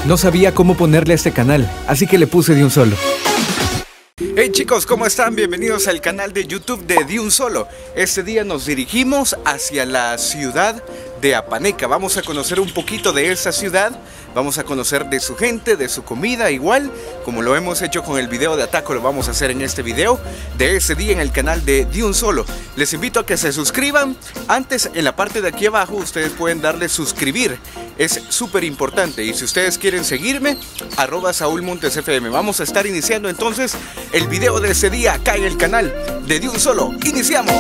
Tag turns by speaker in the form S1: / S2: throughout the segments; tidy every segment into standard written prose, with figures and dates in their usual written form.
S1: No sabía cómo ponerle a este canal, así que le puse De Un Solo. Hey chicos, ¿cómo están? Bienvenidos al canal de YouTube de Un Solo. Este día nos dirigimos hacia la ciudad de Apaneca. Vamos a conocer un poquito de esa ciudad. Vamos a conocer de su gente, de su comida, igual como lo hemos hecho con el video de Ataco, lo vamos a hacer en este video de ese día en el canal de Un Solo. Les invito a que se suscriban. Antes, en la parte de aquí abajo, ustedes pueden darle suscribir. Es súper importante. Y si ustedes quieren seguirme, @SaúlMontesFM. Vamos a estar iniciando entonces el video de ese día acá en el canal de Un Solo. ¡Iniciamos!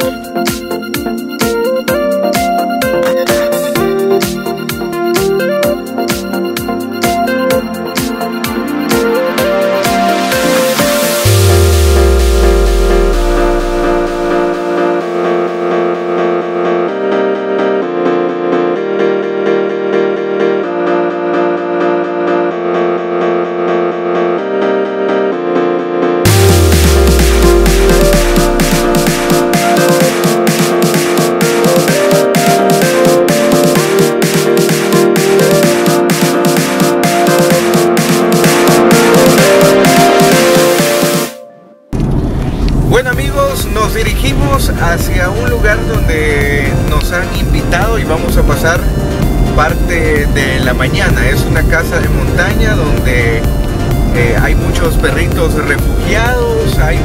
S1: Bueno amigos, nos dirigimos hacia un lugar donde nos han invitado y vamos a pasar parte de la mañana. Es una casa de montaña donde hay muchos perritos refugiados, hay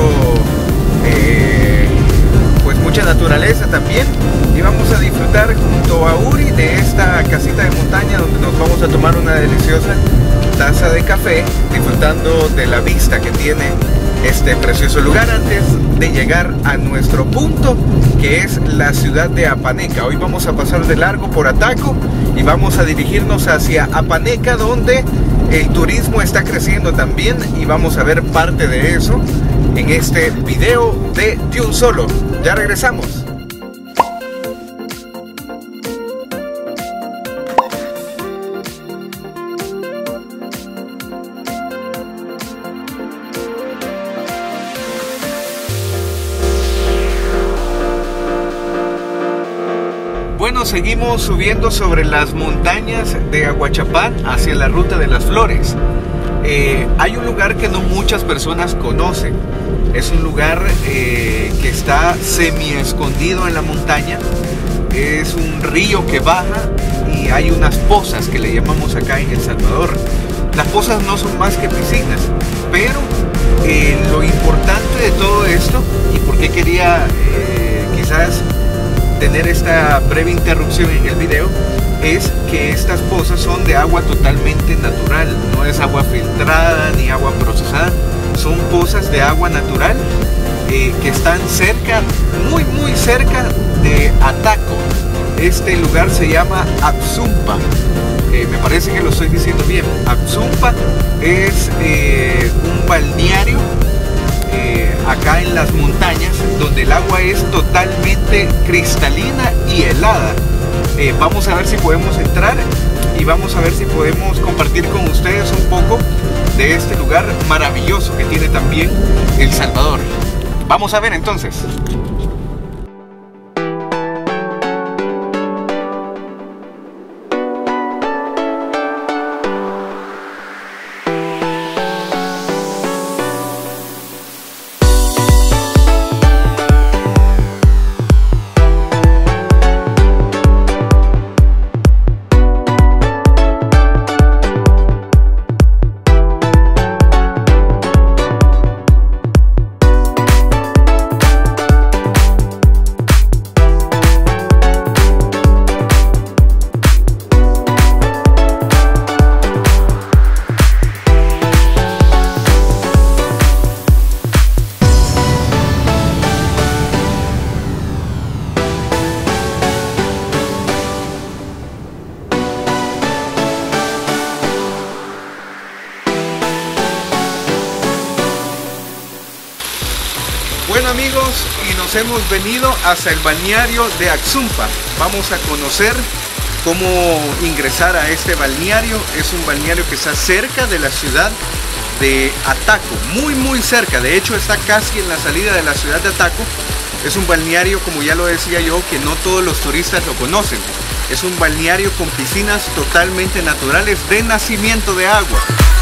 S1: mucha naturaleza también, y vamos a disfrutar junto a Uri de esta casita de montaña donde nos vamos a tomar una deliciosa taza de café, disfrutando de la vista que tiene este precioso lugar antes de llegar a nuestro punto, que es la ciudad de Apaneca. Hoy vamos a pasar de largo por Ataco y vamos a dirigirnos hacia Apaneca, donde el turismo está creciendo también, y vamos a ver parte de eso en este video de Un Solo. Ya regresamos. Bueno, seguimos subiendo sobre las montañas de Aguachapán hacia la Ruta de las Flores. Hay un lugar que no muchas personas conocen. Es un lugar que está semi escondido en la montaña. Es un río que baja y hay unas pozas que le llamamos acá en El Salvador. Las pozas no son más que piscinas, pero lo importante de todo esto, y por qué quería quizás tener esta breve interrupción en el video, es que estas pozas son de agua totalmente natural. No es agua filtrada ni agua procesada, son pozas de agua natural que están cerca, muy cerca de Ataco. Este lugar se llama Axumpa. Me parece que lo estoy diciendo bien. Axumpa es un balneario acá en las montañas, donde el agua es totalmente cristalina y helada. Vamos a ver si podemos entrar y vamos a ver si podemos compartir con ustedes un poco de este lugar maravilloso que tiene también El Salvador. Vamos a ver entonces. Bueno amigos, y nos hemos venido hacia el balneario de Axumpa. Vamos a conocer cómo ingresar a este balneario. Es un balneario que está cerca de la ciudad de Ataco, muy cerca. De hecho está casi en la salida de la ciudad de Ataco, Es un balneario, como ya lo decía yo, que no todos los turistas lo conocen. Es un balneario con piscinas totalmente naturales de nacimiento de agua.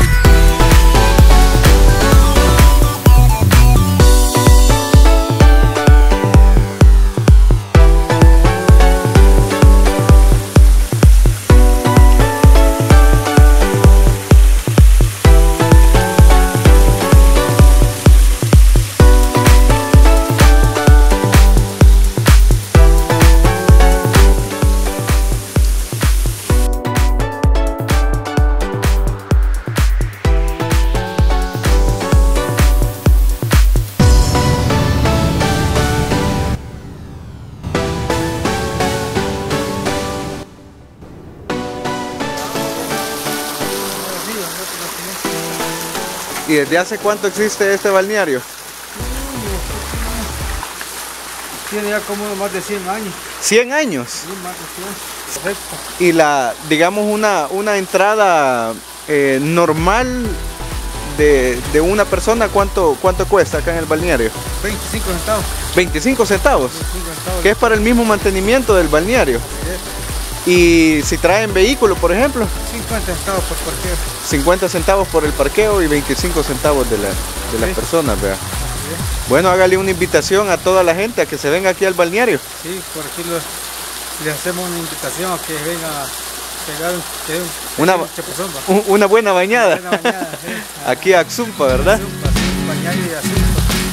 S1: ¿Y desde hace cuánto existe este balneario?
S2: Tiene ya como más de 100 años.
S1: ¿100 años?
S2: Sí, más de 100. Correcto.
S1: Y la, digamos, una entrada normal de una persona, ¿cuánto cuesta acá en el balneario?
S2: 25 centavos.
S1: 25 centavos.
S2: 25 centavos.
S1: Que es para el mismo mantenimiento del balneario. Y si traen vehículo, por ejemplo,
S2: 50 centavos por parqueo.
S1: 50 centavos por el parqueo y 25 centavos de las personas, vea. Bueno, hágale una invitación a toda la gente a que se venga aquí al balneario.
S2: Sí, por aquí les hacemos una invitación a que vengan a pegar
S1: una buena bañada.
S2: Una buena bañada, sí.
S1: Aquí a Axumpa, ¿verdad?
S2: Axumpa, sí, balneario de Axumpa.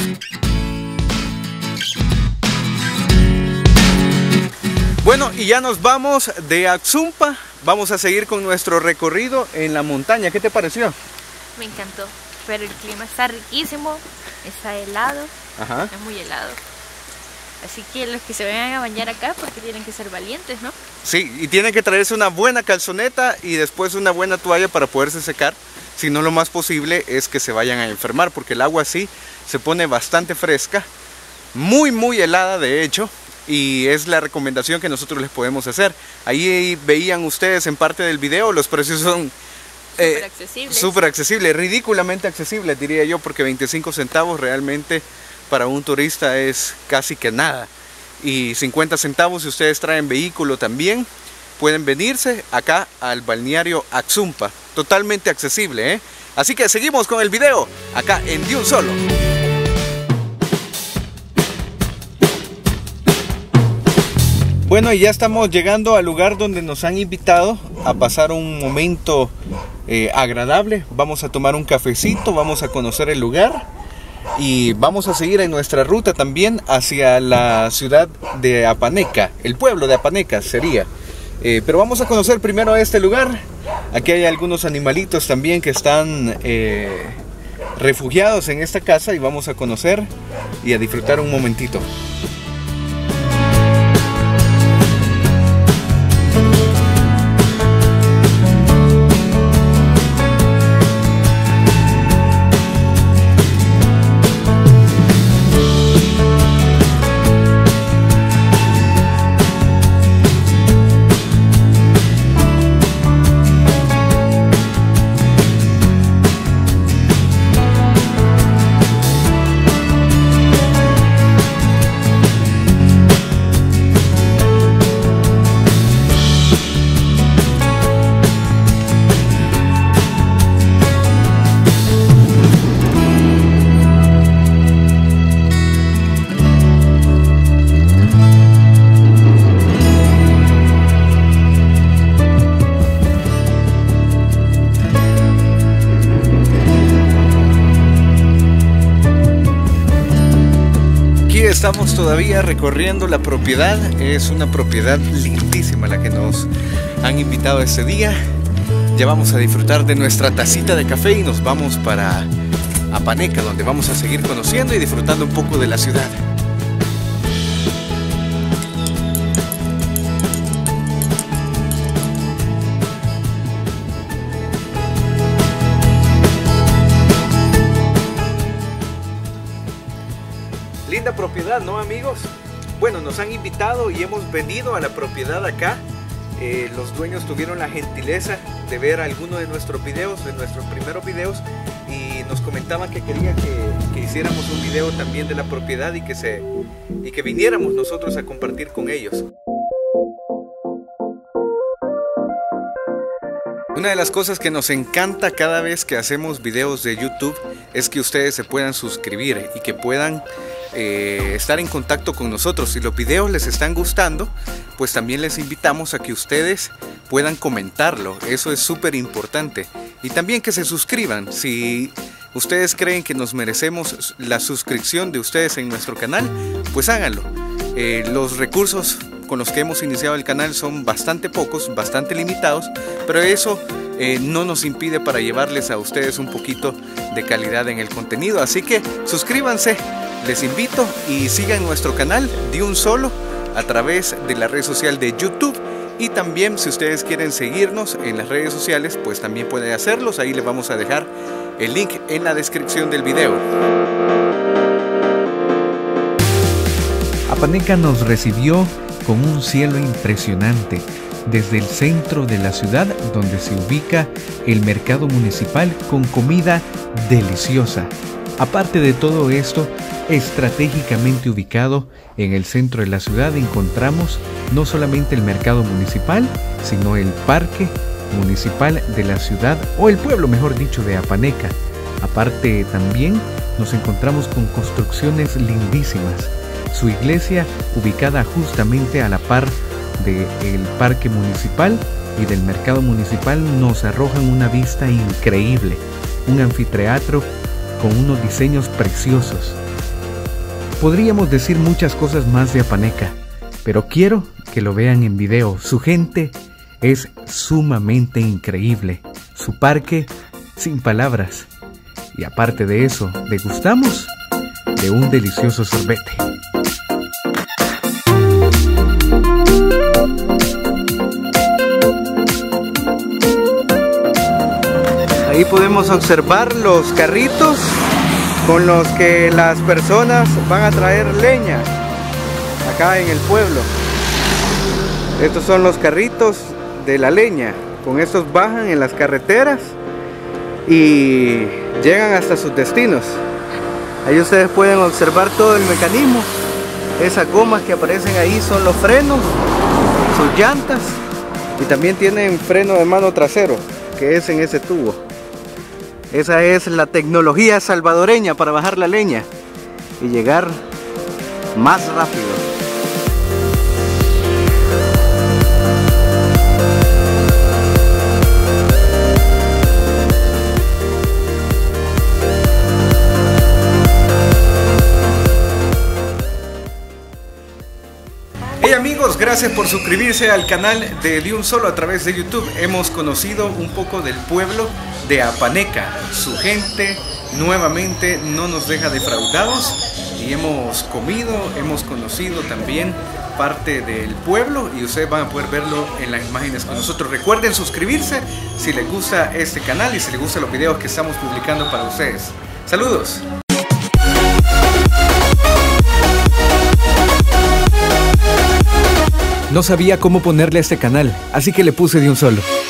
S1: Bueno, y ya nos vamos de Axumpa. Vamos a seguir con nuestro recorrido en la montaña. ¿Qué te pareció?
S3: Me encantó, pero el clima está riquísimo, está helado,
S1: Ajá.
S3: es muy helado. Así que los que se vayan a bañar acá, porque tienen que ser valientes, ¿no?
S1: Sí, y tienen que traerse una buena calzoneta y después una buena toalla para poderse secar. Si no, lo más posible es que se vayan a enfermar, porque el agua sí se pone bastante fresca, muy helada de hecho. Y es la recomendación que nosotros les podemos hacer. Ahí veían ustedes en parte del video, los precios son súper accesibles, ridículamente accesibles diría yo, porque 25 centavos realmente para un turista es casi que nada. Y 50 centavos si ustedes traen vehículo también, pueden venirse acá al balneario Axumpa. Totalmente accesible, ¿eh? Así que seguimos con el video acá en De Un Solo. Bueno, y ya estamos llegando al lugar donde nos han invitado a pasar un momento agradable. Vamos a tomar un cafecito, vamos a conocer el lugar y vamos a seguir en nuestra ruta también hacia la ciudad de Apaneca, el pueblo de Apaneca sería. Pero vamos a conocer primero este lugar. Aquí hay algunos animalitos también que están refugiados en esta casa y vamos a conocer y a disfrutar un momentito. Estamos todavía recorriendo la propiedad. Es una propiedad lindísima la que nos han invitado este día. Ya vamos a disfrutar de nuestra tacita de café y nos vamos para Apaneca, donde vamos a seguir conociendo y disfrutando un poco de la ciudad. Linda propiedad, ¿no, amigos? Bueno, nos han invitado y hemos venido a la propiedad acá. Los dueños tuvieron la gentileza de ver algunos de nuestros videos, de nuestros primeros videos, y nos comentaban que querían que hiciéramos un video también de la propiedad y que viniéramos nosotros a compartir con ellos. Una de las cosas que nos encanta cada vez que hacemos videos de YouTube es que ustedes se puedan suscribir y que puedan estar en contacto con nosotros. Si los videos les están gustando, pues también les invitamos a que ustedes puedan comentarlo. Eso es súper importante. Y también que se suscriban. Si ustedes creen que nos merecemos la suscripción de ustedes en nuestro canal, pues háganlo. Los recursos con los que hemos iniciado el canal son bastante pocos, bastante limitados, pero eso no nos impide para llevarles a ustedes un poquito de calidad en el contenido. Así que suscríbanse, les invito, y sigan nuestro canal de un solo a través de la red social de YouTube. Y también, si ustedes quieren seguirnos en las redes sociales, pues también pueden hacerlos. Ahí les vamos a dejar el link en la descripción del video.
S4: Apaneca nos recibió con un cielo impresionante desde el centro de la ciudad, donde se ubica el mercado municipal con comida deliciosa. Aparte de todo esto, estratégicamente ubicado en el centro de la ciudad encontramos no solamente el mercado municipal, sino el parque municipal de la ciudad, o el pueblo, mejor dicho, de Apaneca. Aparte también nos encontramos con construcciones lindísimas. Su iglesia, ubicada justamente a la par del parque municipal y del mercado municipal, nos arrojan una vista increíble. Un anfiteatro con unos diseños preciosos. Podríamos decir muchas cosas más de Apaneca, pero quiero que lo vean en video. Su gente es sumamente increíble. Su parque, sin palabras. Y aparte de eso, degustamos de un delicioso sorbete.
S1: Ahí podemos observar los carritos con los que las personas van a traer leña acá en el pueblo. Estos son los carritos de la leña. Con estos bajan en las carreteras y llegan hasta sus destinos. Ahí ustedes pueden observar todo el mecanismo. Esas gomas que aparecen ahí son los frenos, sus llantas, y también tienen freno de mano trasero, que es en ese tubo. Esa es la tecnología salvadoreña para bajar la leña y llegar más rápido. Hey amigos, gracias por suscribirse al canal de un solo a través de YouTube. Hemos conocido un poco del pueblo de Apaneca. Su gente nuevamente no nos deja defraudados y hemos comido, hemos conocido también parte del pueblo y ustedes van a poder verlo en las imágenes con nosotros. Recuerden suscribirse si les gusta este canal y si les gustan los videos que estamos publicando para ustedes. Saludos.
S4: No sabía cómo ponerle a este canal, así que le puse de un solo.